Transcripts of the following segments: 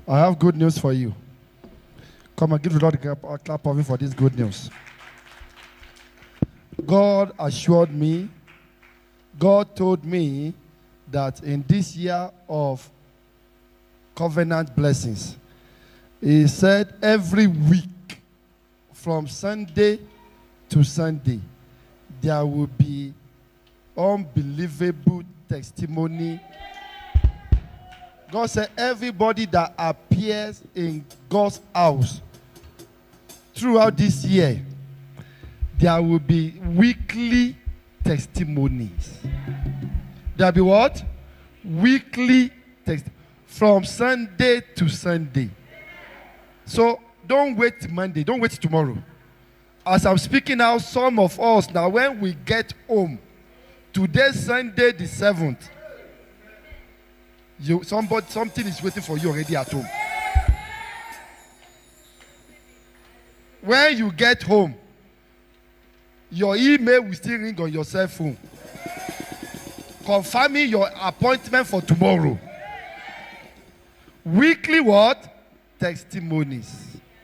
I have good news for you. Come and give the Lord a clap of him for this good news. God assured me, God told me that in this year of covenant blessings, he said every week from Sunday to Sunday, there will be unbelievable testimony. God said everybody that appears in God's house throughout this year, there will be weekly testimonies. There will be what? Weekly testimonies. From Sunday to Sunday. So don't wait Monday. Don't wait tomorrow. As I'm speaking now, some of us, now when we get home, today Sunday the 7th, something is waiting for you already at home. When you get home, your email will still ring on your cell phone, confirming your appointment for tomorrow. Weekly what? Testimonies.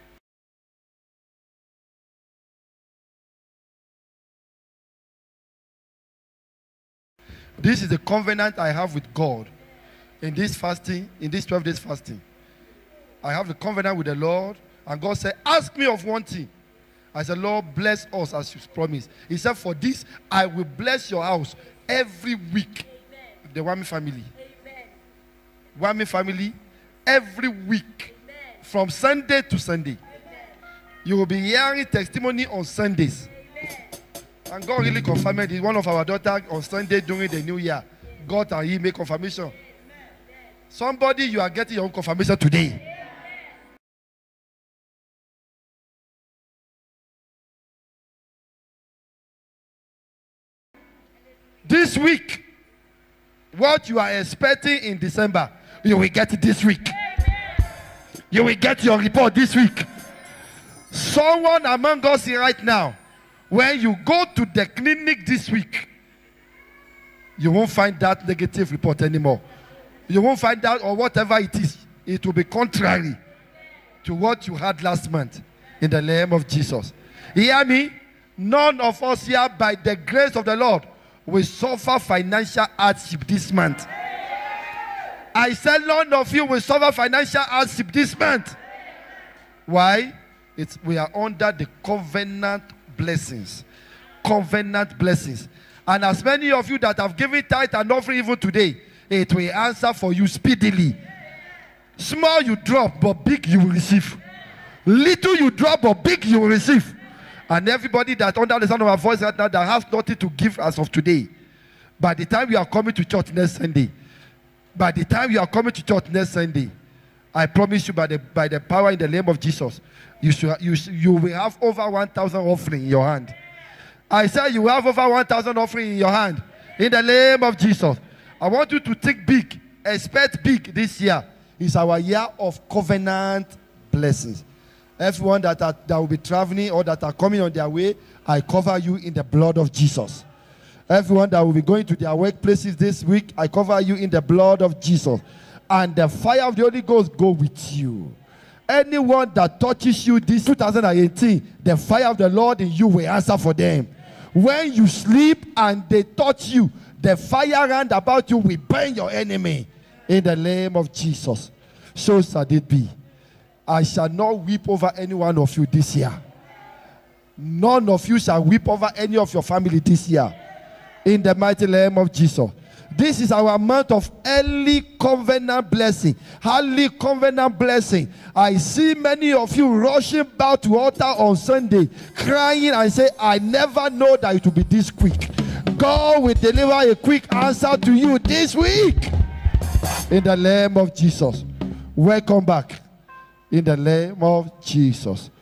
This is the covenant I have with God in this fasting, in this 12 days fasting. I have the covenant with the Lord, and God said, ask me of one thing. I said, Lord, bless us as you promised. He said, for this, I will bless your house every week. Amen. The Wami family. Amen. Wami family, every week. Amen. From Sunday to Sunday. Amen. You will be hearing testimony on Sundays. Amen. And God really confirmed it. One of our daughters on Sunday during the new year got an email confirmation. Amen. Somebody, you are getting your own confirmation today. This week, what you are expecting in December, you will get it this week. You will get your report this week. Someone among us here right now, when you go to the clinic this week, you won't find that negative report anymore. You won't find that, or whatever it is, it will be contrary to what you had last month. In the name of Jesus. You hear me? None of us here, by the grace of the Lord, will suffer financial hardship this month. I said none of you will suffer financial hardship this month. Why? We are under the covenant blessings. Covenant blessings. And as many of you that have given tithe and offering even today, it will answer for you speedily. Small you drop, but big you will receive. Little you drop, but big you will receive. And everybody that under the sound of our voice right now that has nothing to give as of today, by the time you are coming to church next Sunday, I promise you by the power in the name of Jesus, you will have over 1,000 offering in your hand. I said you will have over 1,000 offering in your hand. In the name of Jesus. I want you to think big. Expect big this year. It's our year of covenant blessings. Everyone that will be traveling or that are coming on their way, I cover you in the blood of Jesus. Everyone that will be going to their workplaces this week, I cover you in the blood of Jesus. And the fire of the Holy Ghost go with you. Anyone that touches you this 2018, the fire of the Lord in you will answer for them. When you sleep and they touch you, the fire round about you will burn your enemy. In the name of Jesus. So shall it be. I shall not weep over any one of you this year. None of you shall weep over any of your family this year. In the mighty name of Jesus. This is our month of early covenant blessing. Early covenant blessing. I see many of you rushing back to altar on Sunday, crying and say, I never know that it will be this quick. God will deliver a quick answer to you this week. In the name of Jesus. Welcome back. In the name of Jesus.